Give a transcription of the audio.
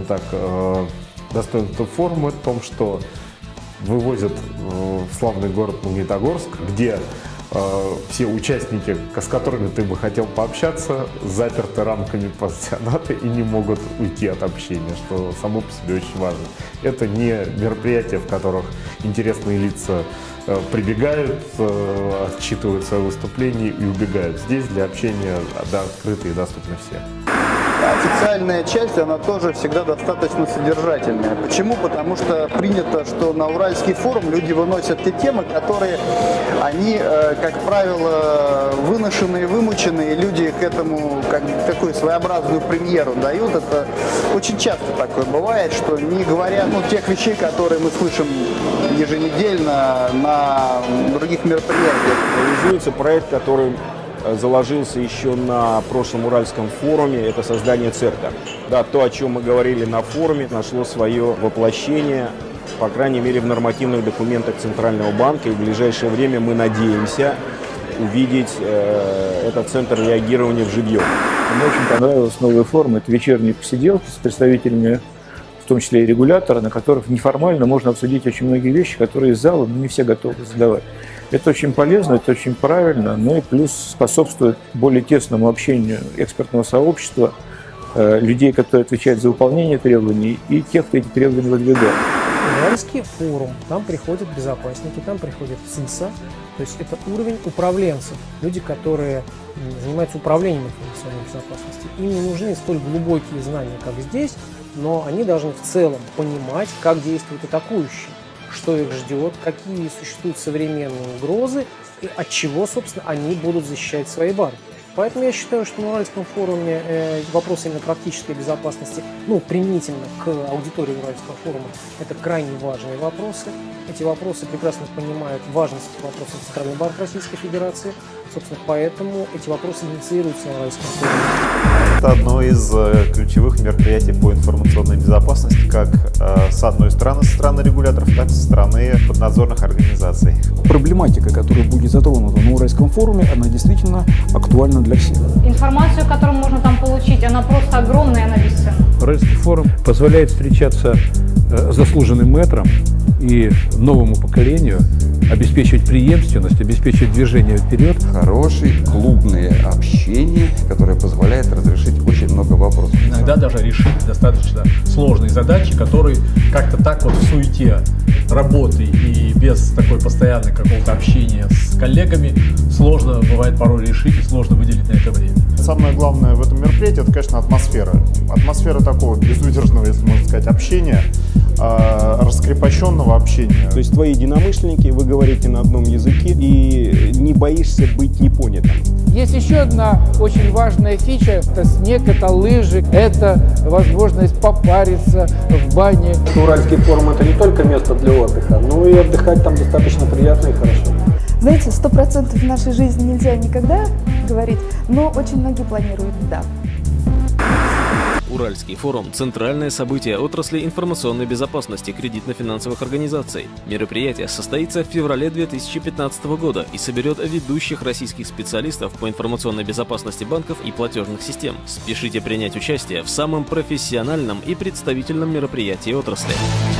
так, достоинство форума в том, что вывозят в славный город Магнитогорск, где все участники, с которыми ты бы хотел пообщаться, заперты рамками пансионата и не могут уйти от общения, что само по себе очень важно. Это не мероприятия, в которых интересные лица прибегают, отчитывают свои выступления и убегают. Здесь для общения открыты и доступны все. Официальная часть, она тоже всегда достаточно содержательная. Почему? Потому что принято, что на Уральский форум люди выносят те темы, которые они, как правило, выношенные, вымученные, люди к этому как такую своеобразную премьеру дают. Это очень часто такое бывает, что не говоря тех вещей, которые мы слышим еженедельно на других мероприятиях. Реализуется проект, который заложился еще на прошлом Уральском форуме, это создание ЦЕРТа. Да, то, о чем мы говорили на форуме, нашло свое воплощение, по крайней мере, в нормативных документах Центрального банка. И в ближайшее время мы надеемся увидеть этот центр реагирования вживьем. Мне очень понравилась новая форма. Это вечерние посиделки с представителями, в том числе и регулятора, на которых неформально можно обсудить очень многие вещи, которые из зала не все готовы задавать. Это очень полезно, это очень правильно, ну и плюс способствует более тесному общению экспертного сообщества, людей, которые отвечают за выполнение требований, и тех, кто эти требования выдвигает. Уральский форум, там приходят безопасники, там приходят ЦИСа, то есть это уровень управленцев, люди, которые занимаются управлением информационной безопасности. Им не нужны столь глубокие знания, как здесь, но они должны в целом понимать, как действуют атакующие, что их ждет, какие существуют современные угрозы и от чего, собственно, они будут защищать свои банки. Поэтому я считаю, что на Уральском форуме вопросы именно практической безопасности, применительно к аудитории Уральского форума, это крайне важные вопросы. Эти вопросы прекрасно понимают важность вопросов Центральный банк Российской Федерации. Собственно, поэтому эти вопросы инициируются на Уральском форуме. Это одно из ключевых мероприятий по информационной безопасности, как с одной стороны со стороны регуляторов, так и со стороны поднадзорных организаций. Проблематика, которая будет затронута на Уральском форуме, она действительно актуальна для всех. Информацию, которую можно там получить, она просто огромная, она бесценна. Уральский форум позволяет встречаться заслуженным мэтрам и новому поколению, обеспечивать преемственность, обеспечивать движение вперед. Хорошее клубное общение, которое позволяет разрешить очень много вопросов. Иногда даже решить достаточно сложные задачи, которые как-то так вот в суете работы и без такой постоянной какого-то общения с коллегами сложно бывает порой решить и сложно выделить на это время. Самое главное в этом мероприятии – это, конечно, атмосфера. Атмосфера такого безудержного, если можно сказать, общения, раскрепощенного общения. То есть твои единомышленники, вы говорите на одном языке и не боишься быть непонятым. Есть еще одна очень важная фича. Это снег, это лыжи, это возможность попариться в бане. Уральский форум – это не только место для отдыха, но и отдыхать там достаточно приятно и хорошо. Знаете, 100% в нашей жизни нельзя никогда говорить, но очень многие планируют, да. Уральский форум – центральное событие отрасли информационной безопасности кредитно-финансовых организаций. Мероприятие состоится в феврале 2015 года и соберет ведущих российских специалистов по информационной безопасности банков и платежных систем. Спешите принять участие в самом профессиональном и представительном мероприятии отрасли.